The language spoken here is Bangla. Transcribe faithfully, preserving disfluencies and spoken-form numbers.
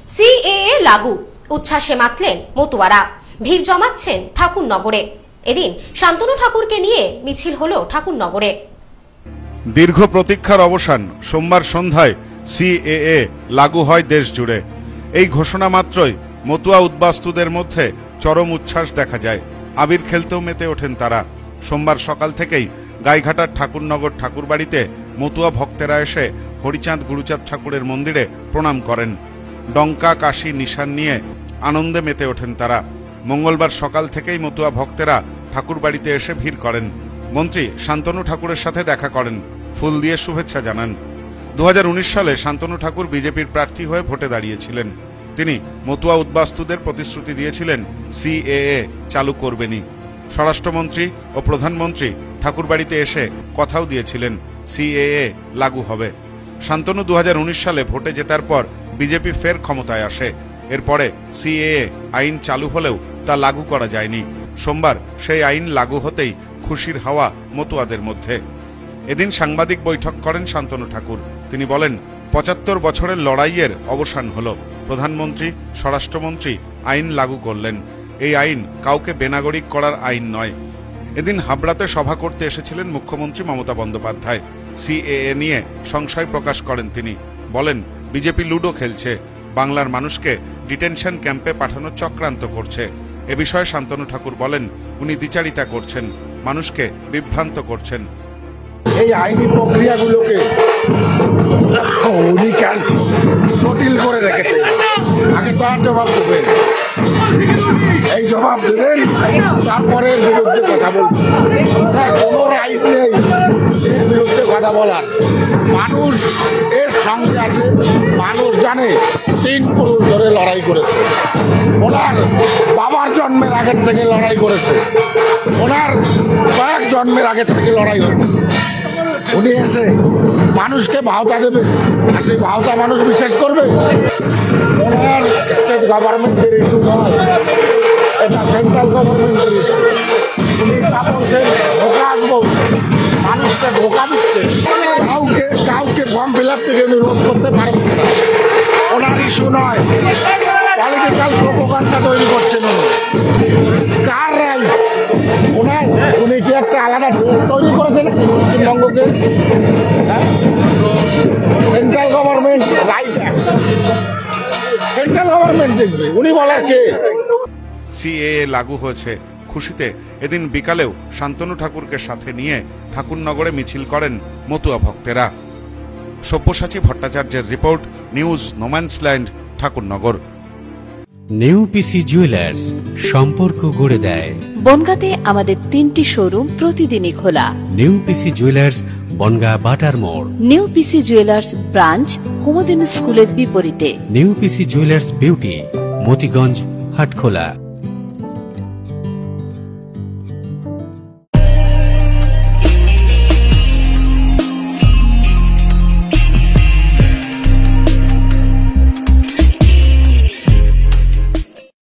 সিএএ লাগু, উচ্ছ্বাসে মাতলেন মতুয়ারা। ভিড় জমাচ্ছেন ঠাকুরনগরে। এদিন শান্তনু ঠাকুরকে নিয়ে মিছিল হলো ঠাকুরনগরে। দীর্ঘ প্রতীক্ষার অবসান। সোমবার সন্ধ্যায় সিএএ লাগু হয় দেশ জুড়ে। এই ঘোষণা মাত্রই মতুয়া উদ্বাস্তুদের মধ্যে চরম উচ্ছ্বাস দেখা যায়। আবির খেলতেও মেতে ওঠেন তারা। সোমবার সকাল থেকেই গাইঘাটার ঠাকুরনগর ঠাকুরবাড়িতে মতুয়া ভক্তেরা এসে হরিচাঁদ গুরুচাঁদ ঠাকুরের মন্দিরে প্রণাম করেন। ডঙ্কা, কাশি, নিশান নিয়ে আনন্দে মেতে ওঠেন তারা। মঙ্গলবার সকাল থেকেই মতুয়া ভক্তেরা ঠাকুরবাড়িতে এসে ভিড় করেন। মন্ত্রী শান্তনু ঠাকুরের সাথে দেখা করেন, ফুল দিয়ে শুভেচ্ছা জানান। দু হাজার উনিশ সালে শান্তনু ঠাকুর বিজেপির প্রার্থী হয়ে ভোটে দাঁড়িয়েছিলেন। তিনি মতুয়া উদ্বাস্তুদের প্রতিশ্রুতি দিয়েছিলেন সিএএ চালু করবেনই। স্বরাষ্ট্রমন্ত্রী ও প্রধানমন্ত্রী ঠাকুরবাড়িতে এসে কথাও দিয়েছিলেন সিএএ লাগু হবে। শান্তনু দু হাজার উনিশ সালে ভোটে জেতার পর বিজেপি ফের ক্ষমতায় আসে। এরপরে সিএএ আইন চালু হলেও তা লাগু করা যায়নি। সোমবার সেই আইন লাগু হতেই খুশির হাওয়া মতুয়াদের মধ্যে। এদিন সাংবাদিক বৈঠক করেন শান্তনু ঠাকুর। তিনি বলেন, পঁচাত্তর বছরের লড়াইয়ের অবসান হল। প্রধানমন্ত্রী, স্বরাষ্ট্রমন্ত্রী আইন লাগু করলেন। এই আইন কাউকে বেনাগরিক করার আইন নয়। এদিন হাবড়াতে সভা করতে এসেছিলেন মুখ্যমন্ত্রী মমতা বন্দ্যোপাধ্যায়। সিএএ নিয়ে সংশয় প্রকাশ করেন তিনি। বলেন, বিজেপি লুডো খেলছে, বাংলার মানুষকে ডিটেনশন ক্যাম্পে পাঠানোর চক্রান্ত করছে। এ বিষয়ে শান্তনু ঠাকুর বলেন, উনি দ্বিচারিতা করছেন, মানুষকে বিভ্রান্ত করছেন। এই আইনি প্রক্রিয়াগুলোকে উনি কেন জটিল করে রেখেছে? আগে তো আর জবাব দেবেন, এই জবাব দেবেন, তারপরে এর বিরুদ্ধে কথা বলবেন। কোনো রাইট নেই এর বিরুদ্ধে কথা বলার। মানুষ এর সঙ্গে আছে। মানুষ জানে তিন পুরুষ ধরে লড়াই করেছে। ওনার বাবার জন্মের আগের থেকে লড়াই করেছে। ওনার কয়েক জন্মের আগের থেকে লড়াই হচ্ছে। উনি এসে মানুষকে ভাওতা দেবে, আর সেই ভাওতা মানুষ বিশ্বাস করবে? ওনার স্টেট গভর্নমেন্টের ইস্যু নয়, এটা সেন্ট্রাল গভর্নমেন্টের ইস্যু। উনি যা বলছেন ধোকা আসবো, মানুষকে ধোকা দিচ্ছে। কাউকে কাউকে ফর্ম ফিল আপ থেকে উনি রোধ করতে পারবেন না। ওনার ইস্যু নয়, পলিটিক্যাল প্রোপাগান্ডা তৈরি করছেন উনি। Car right? ওনার উনি কি একটা আলাদা দেশ তৈরি করেছেন পশ্চিমবঙ্গকে? Central government right act, central government দেখবে, উনি বলার কে? সিএএ লাগু হয়েছে খুশিতে এদিন বিকালেও শান্তনু ঠাকুরকে সাথে নিয়ে ঠাকুরনগরে মিছিল করেন মতুয়া ভক্তেরা। সব্যসাচী ভট্টাচার্যের রিপোর্ট, নিউজ নোম্যান্সল্যান্ড, ঠাকুরনগর। নেউপিসি জুয়েলার্স, সম্পর্ক গড়ে দেয়। বনগাঁতে আমাদের তিনটি শোরুম প্রতিদিনই খোলা। নেউপিসি জুয়েলার্স, বনগাঁ বাটার মোড়। নেউপিসি জুয়েলার্স ব্রাঞ্চ কুমুদিনী স্কুলের বিপরীতে। নেউপিসি জুয়েলার্স বিউটি, মতিগঞ্জ, হাটখোলা।